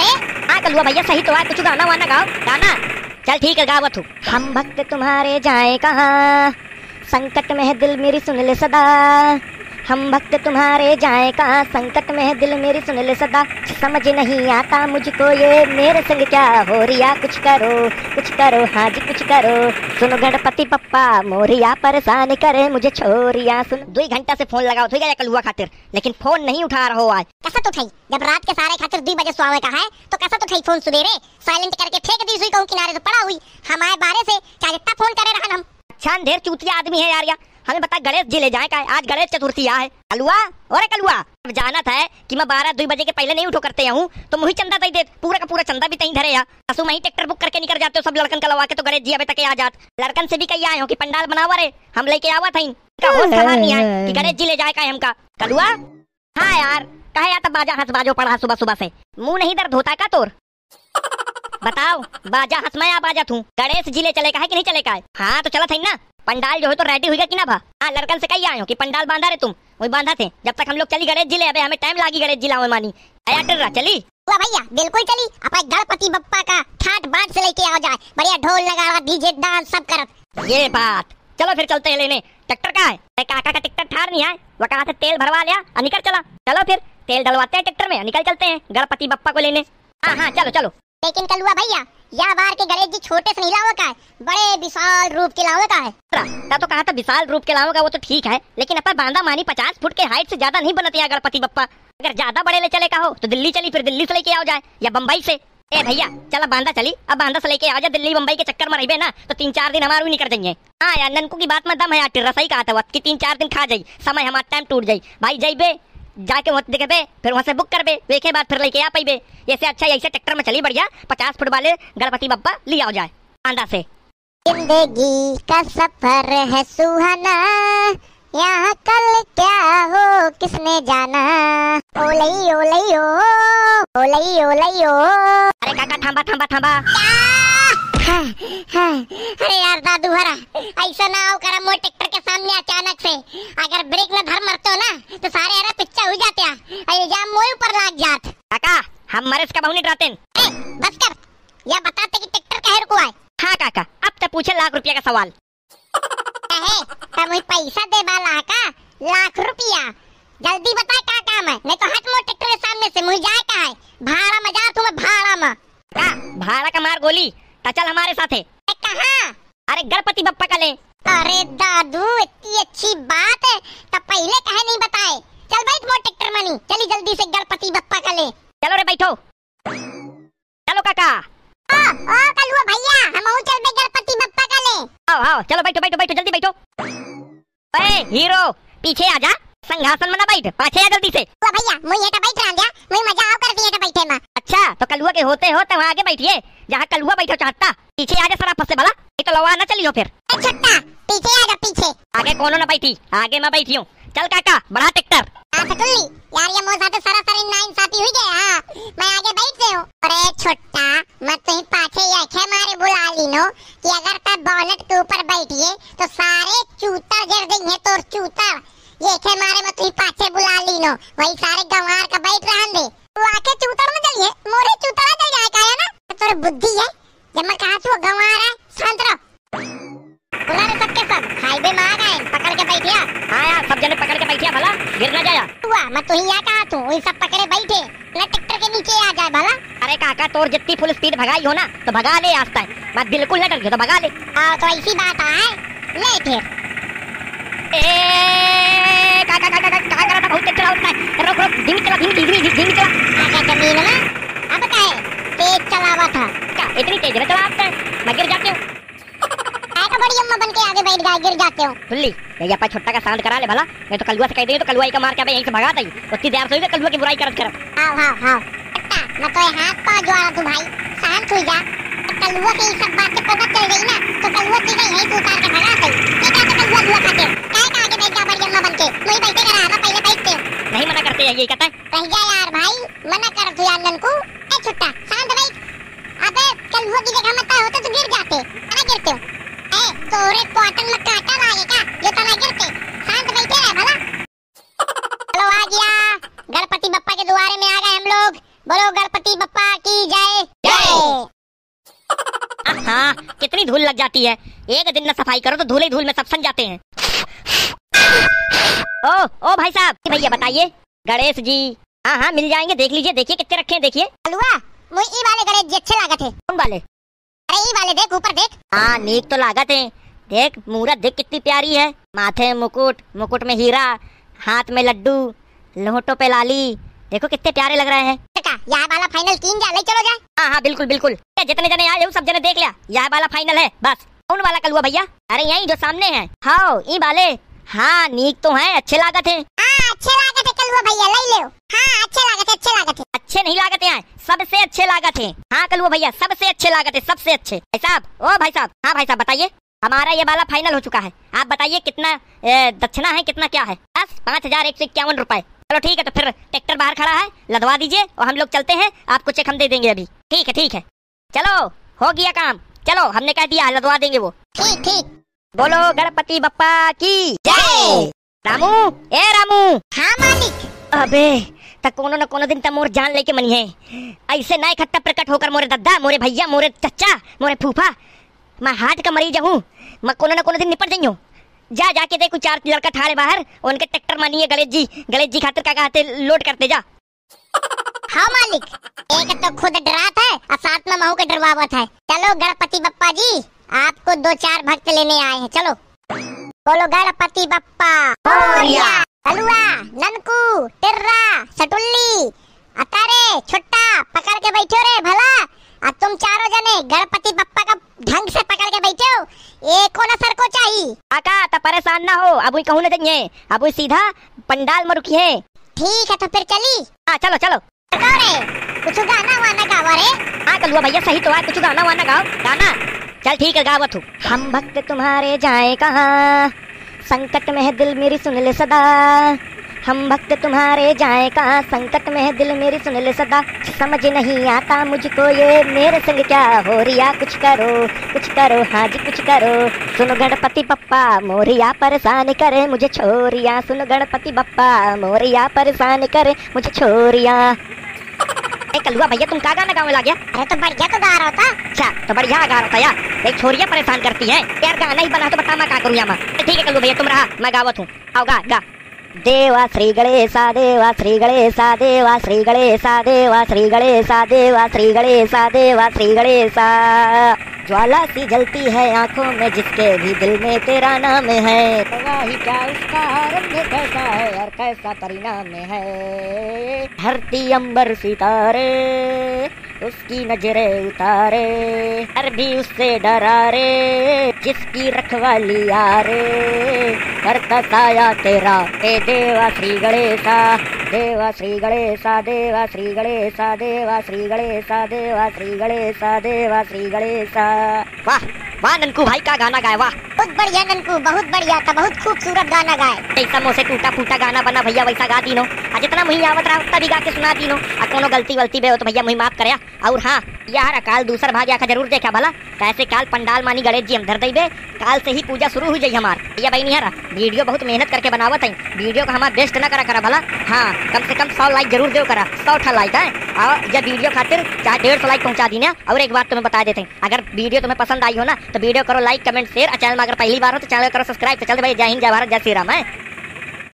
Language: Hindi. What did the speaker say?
रे? हाँ कलुआ भैया सही तो है, कुछ गाना वाना गाओ। गाना चल ठीक है गावत हूँ। हम भक्त तुम्हारे जाए कहाँ, संकट में है दिल मेरी सुन ले सदा। हम भक्त तुम्हारे जाए कहाँ, संकट में है दिल मेरी सुन ले सदा। समझ नहीं आता मुझको ये मेरे संग क्या हो रिया, कुछ करो हाँ जी कुछ करो। सुनो गणपति पप्पा मोरिया परेशान करे मुझे छोरिया। सुन 2 घंटा से फोन लगाओ ठीक है कलुआ खातिर, लेकिन फोन नहीं उठा रहा हो आज। कैसा तो थई जब रात के सारे खातिर 2 बजे सोवे का है तो कैसा तो थई फोन सवेरे साइलेंट करके फेंक दी सुई कहूं किनारे से पड़ा हुई। हमारे बारे से क्या जितना फोन करे रहन हम। अच्छा ढेर चूतिया आदमी है यार। हमें बता गणेश जी ले जाए का आज गणेश चतुर्थी है। कलुआ और कलुआ जाना था कि मैं 12-2 बजे के पहले नहीं उठो करते हूँ तो मुझे चंदा दे दे, पूरा का पूरा चंदा भी तहीं धरे या असु मैं ही ट्रैक्टर बुक करके निकल जाते हो सब लड़कन कलवा के, तो गणेश जी अबे तक आ जात। लड़कन से भी कही आए हो कि पंडाल बनावा रे, हम लेके आवा था नहीं है कि गणेश जी ले जाए का हमका। कलुआ हाँ यार कहे या तब बाजा हंस बाजो पढ़ा सुबह सुबह से, मुंह नहीं दर्द होता का तोर? बताओ बाजा हंस मैं आप बाजा थू गणेश जी ले चले का है कि नहीं चले का है? हाँ तो चला था ना पंडाल जो है तो रेडी हुई कि ना भा? हाँ लड़कन से कही आए हो कि पंडाल बांधा रे तुम, वही बांधा थे जब तक हम लोग चली गणेश जी ले। अबे हमें टाइम लागी गणेश जी लाओ मानी आया टर रहा चली। वाह भैया बिल्कुल चली, अपने गणपति बप्पा का ठाट बाट से लेके आ जाए, बढ़िया ढोल नगाड़ा डीजे डांस सब करत। ये बात चलो फिर चलते हैं लेने। ट्रैक्टर का है काका का टिकट ठार नहीं है, वो कहा था तेल भरवा लिया और निकल चला। चलो फिर तेल डलवाते हैं ट्रैक्टर में, निकल चलते हैं गणपति बप्पा को लेने। हाँ हाँ चलो चलो। लेकिन कलुआ भैया या बार के गणेश जी छोटे से नहीं लाओ का है, बड़े विशाल रूप के लाओ का है। तो कहा था विशाल रूप के लाओगा वो तो ठीक है, लेकिन अपन बांधा मानी 50 फुट के हाइट से ज्यादा नहीं बनती है गणपति बप्पा। अगर ज्यादा बड़े ले चले का हो तो दिल्ली चली, फिर दिल्ली से लेके आओ जाए या बम्बई से। ए भैया चला बांधा चली, अब बांधा से लेके आ जा। दिल्ली बम्बई के चक्कर में रही ना तो 3-4 दिन हमारे निकल जाएंगे। हाँ यार ननकू की बात में दम है यार, टिर्रा सही कहा था कि 3-4 दिन खा जाई, समय हमारा टाइम टूट जाई भाई। जाइबे जाके वहाँ देखे पे फिर वहाँ से बुक कर बे, देखे बाद फिर लेके आ पाइबे। ऐसे अच्छा ऐसे ट्रैक्टर में चली बढ़िया 50 फुट वाले गणपति बप्पा ले आओ जाए बांधा से। जिंदगी का सफर है सुहाना, यहाँ कल क्या हो किसने जाना। ओलई ओलई ओ ओलई ओलई ओ। अरे काका थांबा थांबा थांबा। अरे यार दादू हरा ऐसा ना आओ करा मोर ट्रैक्टर के सामने अचानक से, अगर ब्रेक में धर मरते हो ना तो सारे हरा पिच्चा हो जाते हैं, इल्जाम मोए ऊपर लाग जात। काका हम मरे इसका बहुनी डराते हैं। बस कर या बताते कि ट्रैक्टर कहे को आए। हाँ काका अब तो पूछे लाख रुपया का सवाल है तब मुझे पैसा दे बाला का लाख रुपया, जल्दी बता क्या काम है, नहीं तो हट मोर ट्रैक्टर के सामने से। मुझे जाए का है भाड़ा में जा, तुम्हें भाड़ा में का भाड़ा का मार गोली तो चल हमारे साथ है। कहाँ? अरे गणपति बप्पा का ले। अरे दादू इतनी अच्छी बात है तो पहले कहे नहीं बताए। चल बैठ मोर ट्रैक्टर मनी, चली जल्दी से गणपति बप्पा का ले। चलो रे बैठो, चलो काका। ओ कलुआ भैया हम चल बे गणपति बप्पा का ले। आओ आओ चलो बैठो बैठो बैठो जल्दी बैठो। अरे हीरो पीछे आ जा, संघासन में ना बैठ, पाछे आ जल्दी से। भैया मुझे तो बैठ रहा गया, मुझे मजा आओ कर दिया था बैठे में। अच्छा तो कलुआ के होते वहाँ आगे बैठिए जहाँ कलुआ बैठो चाहता, पीछे आ जा सरा फंसे वाला, नहीं तो लवा ना चलियो फिर। छट्टा पीछे आ जा पीछे। आगे कोनो ना बैठी, आगे मैं बैठी हूँ। चल काका बढ़ा ट्रैक्टर। सकुल्ली यार ये मोर साथे सरासरी नाइंसाफी हुई गया। हां मैं आगे बैठ गई हूं। अरे छोटा मैं तो ही पाछे आंखें मारे बुला ली नो कि अगर तब बोनेट के ऊपर बैठिए तो सारे चूतर जड़ देंगे तोर चूतर। ये खे मारे मैं तो ही पाछे बुला ली नो, वही सारे गंवार का बैठ रहन दे। तू आके चूतर में चलिए, मोरे चूतरा चल जाए का है ना, तोर बुद्धि है। जब मैं कहा तू गंवार है शांत रहो। बुला रे सबके सब हाईवे में आ गए, पकड़ के बैठिया। हाँ यार सब जने पकड़ के बैठिया भला, गिर ना जाया। हुआ मैं तो ही यहाँ कहा तू वही सब पकड़े बैठे ना ट्रैक्टर के नीचे आ जाए भला। अरे काका तोर जितनी फुल स्पीड भगाई हो ना तो भगा ले आज तक, मैं बिल्कुल न डर गया तो भगा ले। तो ऐसी बात है ले फिर। काका काका काका करा था बहुत तेज चला उठना है, रुक रुक धीमी चला धीमी चला। आगे जमीन में अब क्या है तेज चलावा था क्या इतनी तेज में चला आपका, मैं गिर जाती हूँ। बड़ी अम्मा बन के आगे बैठ गए गिर जाते हो। सुल्ली भैया पर छोटा का शांत करा ले भला, मैं तो कलुआ से कह दे तो कलुआ का मार के यहीं से भगा दई, उतनी देर से कलुआ की बुराई करत कर। हां हां हां मैं तो हाथ पा जोड़ा तू भाई शांत हो जा। कलुआ की सब बातें पता चल गई ना तो कलुआ की यहीं से उतार के भगा दई। ये क्या तो कलुआ दुआ खाते काय का आगे बैठ जा बड़ी अम्मा बन के, मुझे बैठे करा मैं पहले बैठते हूं। नहीं मना करते यही कहता है। रह जा यार भाई मना कर तू यार ननकू। ए छोटा शांत बैठ, अबे कलुआ की जगह मत होते तो गिर जाते ना गिरते हो। तोरे क्वार्टर में कांटा लागेगा ये तो ना गिरते, शांत बैठे रहे भला। चलो आ गया गणपति बप्पा के द्वारे में आ गए हम लोग, बोलो गणपति बप्पा की हाँ, कितनी धूल लग जाती है। एक दिन न सफाई करो तो धूल ही धूल में सब सन जाते हैं। ओ भाई साहब, भैया बताइए। गणेश जी? हाँ हाँ मिल जाएंगे, देख लीजिए, देखिए कितने रखे हैं, देखिए। अलुआ मुई ई वाले गणेश जी अच्छे लागत है। कौन वाले? अरे ई वाले देख, ऊपर देख। हाँ नीक तो लागत है। देख मूरत देख कितनी प्यारी है, माथे मुकुट, मुकुट में हीरा, हाथ में लड्डू, लोहटों पे लाली, देखो कितने प्यारे लग रहे हैं। यह वाला फाइनल 3 जा, ले चलो जाए। हाँ हाँ बिल्कुल बिल्कुल, जितने जने आए हो सब जने देख लिया, यह वाला फाइनल है बस। कौन वाला कलुआ भैया? अरे यही जो सामने है। हाँ ई वाले, हाँ नीक तो है, अच्छे लागत है। हाँ अच्छे लागत है कलुआ भैया, ले लो। हाँ अच्छे लागत है, अच्छे लागत है। अच्छे नहीं लागत है, सबसे अच्छे लागत है। हाँ कलुआ भैया सबसे अच्छे लागत है, सबसे अच्छे। भाई साहब, ओ भाई साहब। हाँ भाई साहब बताइए। हमारा ये वाला फाइनल हो चुका है, आप बताइए कितना दक्षिणा है, कितना क्या है? बस 5151 रुपए। चलो ठीक है, तो फिर ट्रैक्टर बाहर खड़ा है, लदवा दीजिए और हम लोग चलते हैं, आपको चेक हम दे देंगे अभी। ठीक है ठीक है, चलो हो गया काम, चलो हमने कह दिया लदवा देंगे वो। ठीक ठीक। बोलो गणपति बप्पा की जय। रामू, ए रामू। हाँ मालिक। अबे तक कोनो न कोनो दिन त मोर जान लेके मनी है, ऐसे ना इकट्ठा प्रकट होकर मोरे दद्दा, मोरे भैया, मोरे चचा, मोरे फूफा, मैं हार्ट का मरीज हूँ, मैं कोनो न कोनो दिन निपट जाइयो। जा जाके देखो 4 लड़का ठाड़े बाहर, उनके ट्रैक्टर मानी है गणेश जी खातिर का कहते लोड करते जा। हाँ मालिक, एक तो खुद डरात है और साथ में महू के डरवावत है। चलो गणपति बप्पा जी, आपको 2-4 भक्त लेने आए हैं, चलो। बोलो गणपति बप्पा मोरया। अलुआ, ननकू, टिर्रा, सटुल्ली, अतारे, छुट्टा पकड़ के बैठो रे भला। अब तुम चारों जने गणपति बप्पा का ढंग से पकड़ के बैठे हो, एक कोना सर को चाहिए। काका तो परेशान ना हो, अब कहूँ न जाइए, अब सीधा पंडाल में रुकी है। ठीक है तो फिर चली। हाँ चलो चलो। कुछ गाना वाना गावा रे। हाँ कलुआ भैया सही तो है, कुछ गाना वाना गाओ। गाना चल ठीक है, गावत हूँ। हम भक्त तुम्हारे जाए कहाँ, संकट में है दिल मेरी सुन ले सदा। हम भक्त तुम्हारे जाए कहाँ, संकट में है दिल मेरी सुन ले सदा। समझ नहीं आता मुझको ये मेरे संग क्या हो रिया, कुछ करो हाँ जी कुछ करो। सुनो गणपति बप्पा मोरिया परेशान करे मुझे छोरिया, सुनो गणपति बप्पा मोरिया परेशान करे मुझे छोरिया। कलुआ भैया तुम क्या गाना गाने लग गया? अरे तो बढ़िया तो गा रहा था। अच्छा तो बढ़िया गा रहा था यार, एक छोरिया परेशान करती है यार, गाना ही बना तो बता मैं क्या करूँ मैं। ठीक है कलुआ भैया तुम रहा, मैं गावत हूँ, आओ गा गा। देवा श्री गणेशा, देवा श्री गणेशा, देवा श्री गणेशा, देवा श्री गणेशा, देवा श्री गणेशा, देवा श्री गणेशा। ज्वाला सी जलती है आंखों में जिसके भी दिल में तेरा नाम है, ही क्या उसका आरंभ कैसा है और कैसा परिणाम है। धरती अंबर सितारे उसकी नजरें उतारे, हर भी उससे डरा रे जिसकी रखवाली यारे, करता साया तेरा ए देवा श्री गणेशा, देवा श्री गणेशा, देवा श्री गणेशा, देवा श्री गणेशा, देवा श्री गणेशा, देवा श्री गणेशा। वाह वाह ननकू भाई का गाना गाए, वाह बहुत बढ़िया ननकू, बहुत बढ़िया था, बहुत खूबसूरत गाना गाए। जैसा मुँह से टूटा फूटा गाना बना भैया वैसा गा दीनो, जितना मुझे आवत रहा उतना भी गा के सुना दीनो। कोनो गलती वलती बे हो तो भैया मुझे माफ करया। और हाँ यार काल दूसर भाग आखा जरूर देखा भला, कैसे काल पंडाल मानी गणेश जी हम धर देबे, काल से ही पूजा शुरू हो जाई हमार। भैया भाई नहीं हरा वीडियो बहुत मेहनत करके बनावत है, वीडियो का हमारा बेस्ट ना करा भला। हाँ कम से कम 100 लाइक जरूर दो करा, 100 लाइक है। और जब वीडियो खातिर चाहे 150 लाइक पहुंचा दी ना। और एक बात तुम्हें बता देते हैं, अगर वीडियो तुम्हें पसंद आई हो ना तो वीडियो करो लाइक कमेंट शेयर, चैनल में अगर पहली बार हो तो चैनल करो सब्सक्राइब। तो चलते भाई, जय हिंद, जय भारत, जय श्री राम है।